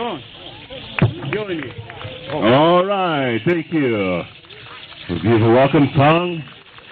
All right, thank you. A beautiful welcome song.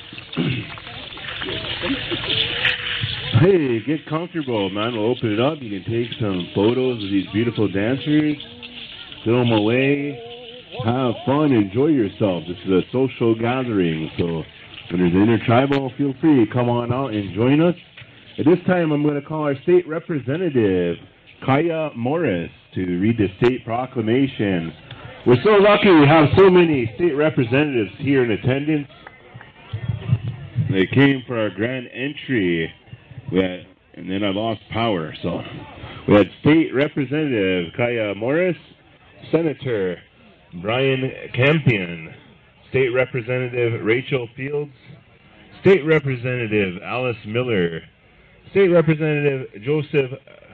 Hey, get comfortable, man. We'll open it up. You can take some photos of these beautiful dancers, film away, have fun, enjoy yourself. This is a social gathering, so when there's an intertribal, feel free to come on out and join us. At this time, I'm going to call our state representative, Kaya Morris, to read the state proclamation. We're so lucky we have so many state representatives here in attendance. They came for our grand entry, and then I lost power. So we had State Representative Kaya Morris, Senator Brian Campion, State Representative Rachel Fields, State Representative Alice Miller, State Representative Joseph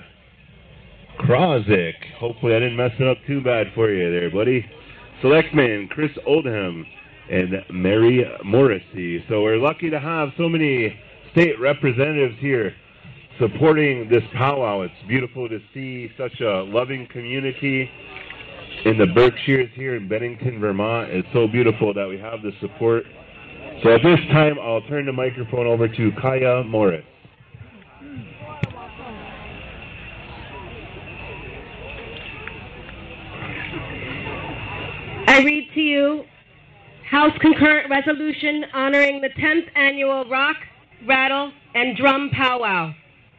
Krozik. Hopefully I didn't mess it up too bad for you there, buddy. Selectman Chris Oldham and Mary Morrissey. So we're lucky to have so many state representatives here supporting this powwow. It's beautiful to see such a loving community in the Berkshires here in Bennington, Vermont. It's so beautiful that we have the support. So at this time, I'll turn the microphone over to Kaya Morris. I read to you House Concurrent Resolution honoring the 10th Annual Rock, Rattle, and Drum Powwow.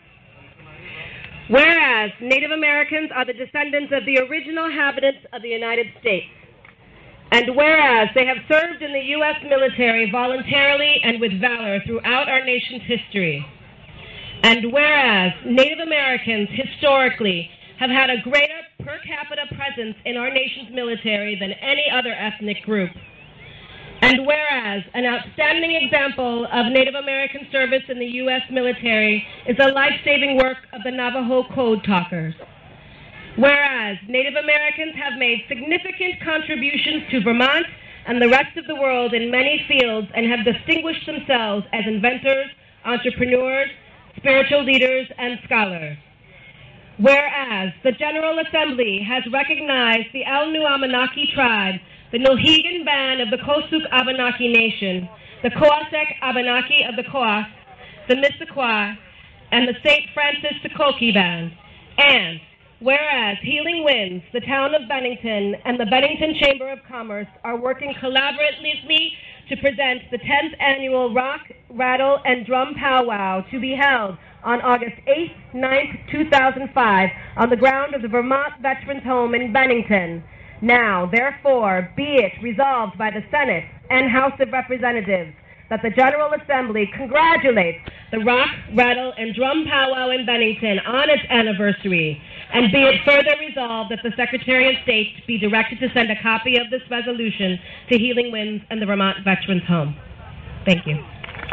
Whereas Native Americans are the descendants of the original inhabitants of the United States, and whereas they have served in the U.S. military voluntarily and with valor throughout our nation's history, and whereas Native Americans historically have had a greater per capita presence in our nation's military than any other ethnic group, and whereas an outstanding example of Native American service in the U.S. military is the life-saving work of the Navajo Code Talkers, whereas Native Americans have made significant contributions to Vermont and the rest of the world in many fields and have distinguished themselves as inventors, entrepreneurs, spiritual leaders, and scholars. Whereas the General Assembly has recognized the Al-Nu-Abenaki tribe, the Nohegan Band of the Kosuk Abenaki Nation, the Coasec Abenaki of the Coas, the Missisquoi, and the St. Francis Sokoke Band. And whereas Healing Winds, the town of Bennington, and the Bennington Chamber of Commerce are working collaboratively to present the 10th Annual Rock, Rattle, and Drum Powwow to be held on August 8th, 9th, 2005, on the ground of the Vermont Veterans Home in Bennington. Now, therefore, be it resolved by the Senate and House of Representatives that the General Assembly congratulates the Rock, Rattle, and Drum Powwow in Bennington on its anniversary, and be it further resolved that the Secretary of State be directed to send a copy of this resolution to Healing Winds and the Vermont Veterans Home. Thank you.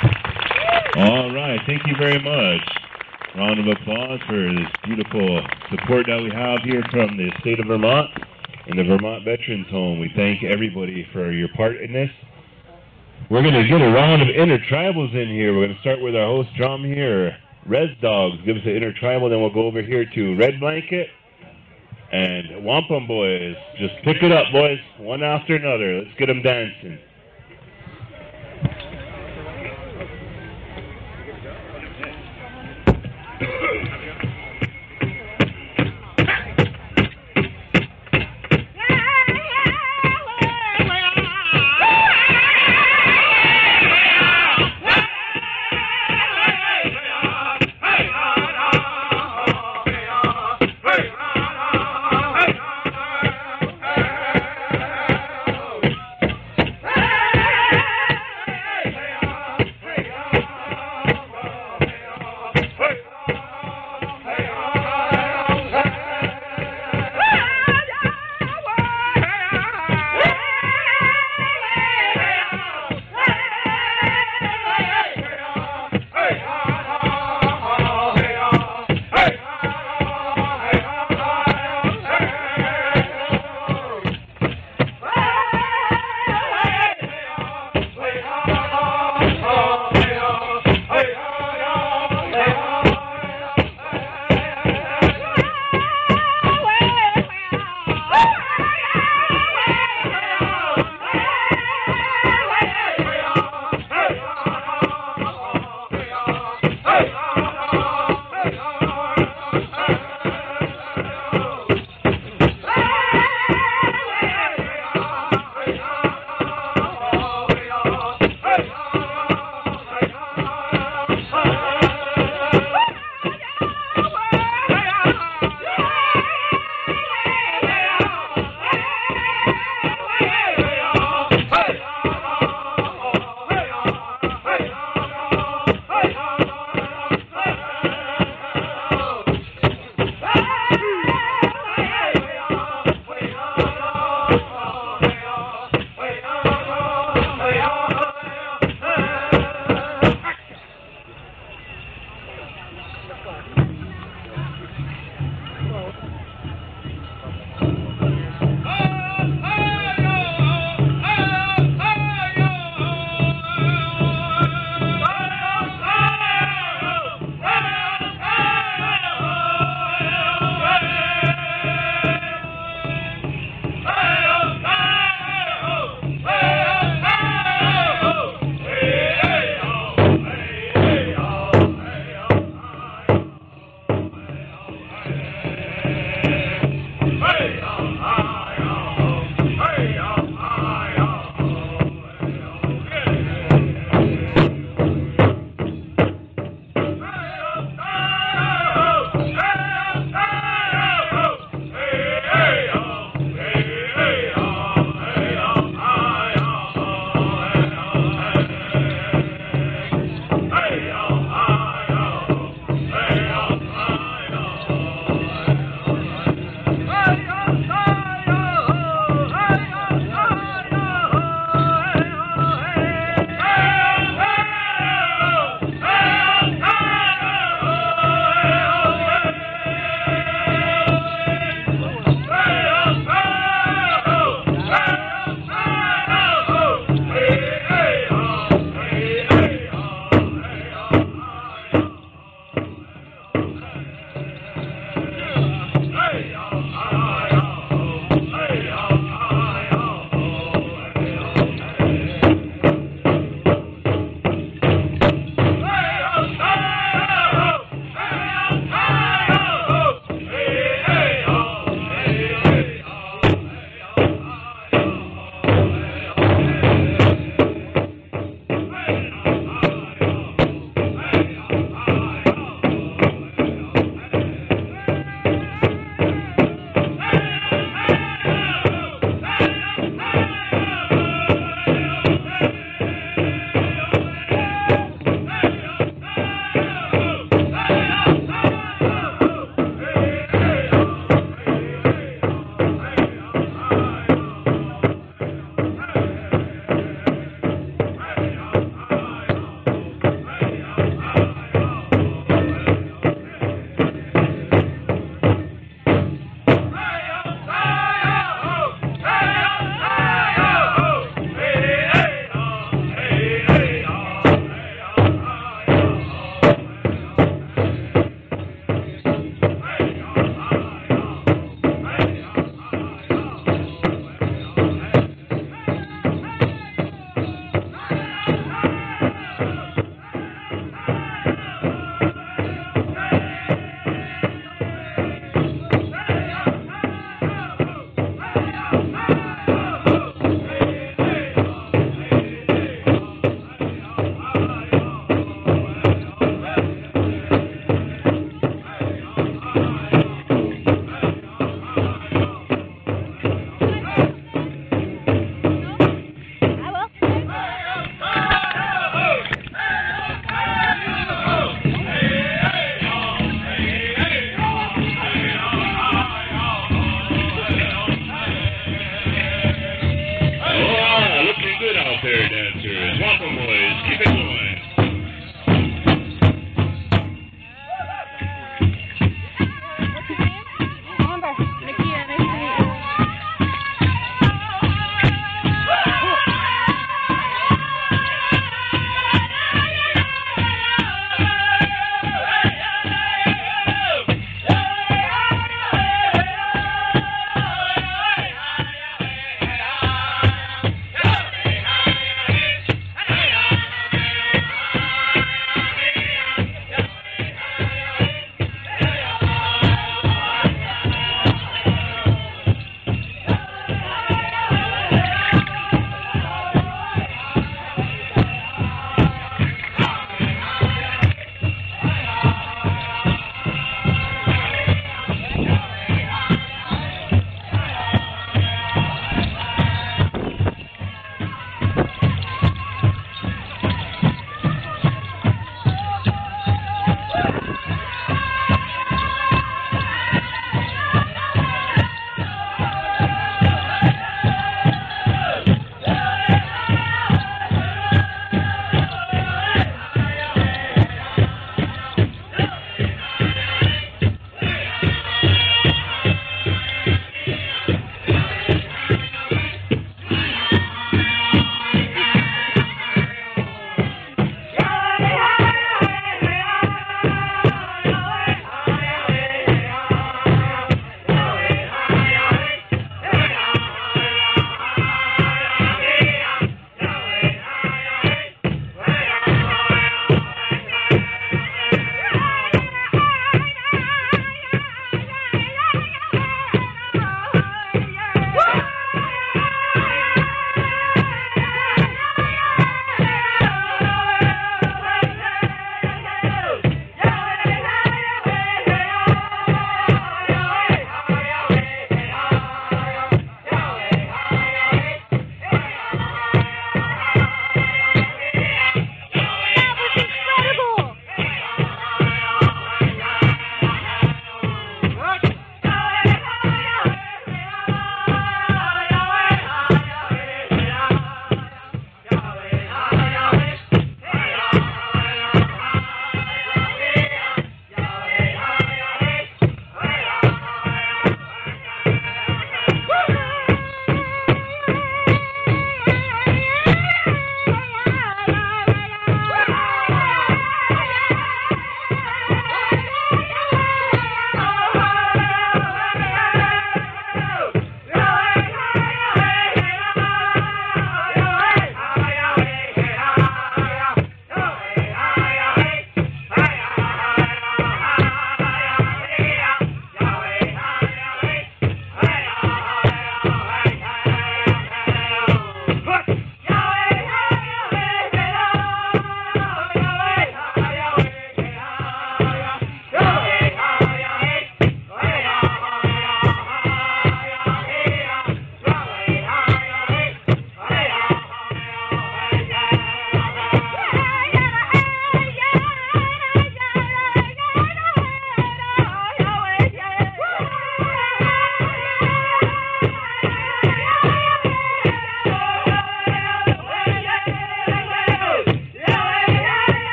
All right, thank you very much. Round of applause for this beautiful support that we have here from the state of Vermont and the Vermont Veterans Home. We thank everybody for your part in this. We're going to get a round of intertribals in here. We're going to start with our host drum here, Res Dogs. Give us an intertribal, then we'll go over here to Red Blanket and Wampum Boys. Just pick it up, boys, one after another. Let's get them dancing. Hey!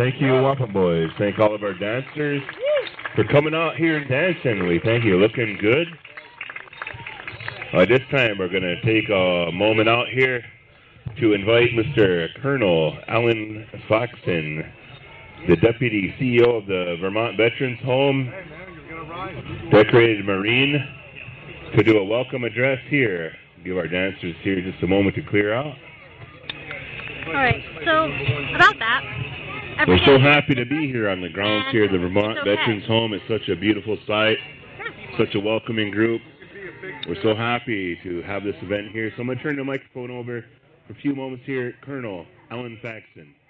Thank you, Wampum Boys. Thank all of our dancers for coming out here and dancing. We thank you. Looking good. This time we're going to take a moment out here to invite Mr. Colonel Alan Faxon, the Deputy CEO of the Vermont Veterans Home, Decorated Marine, to do a welcome address here. Give our dancers here just a moment to clear out. All right, so about that. We're so happy to be here on the grounds here at the Vermont Veterans Home. It's such a beautiful site, such a welcoming group. We're so happy to have this event here. So I'm going to turn the microphone over for a few moments here. Colonel Alan Faxon.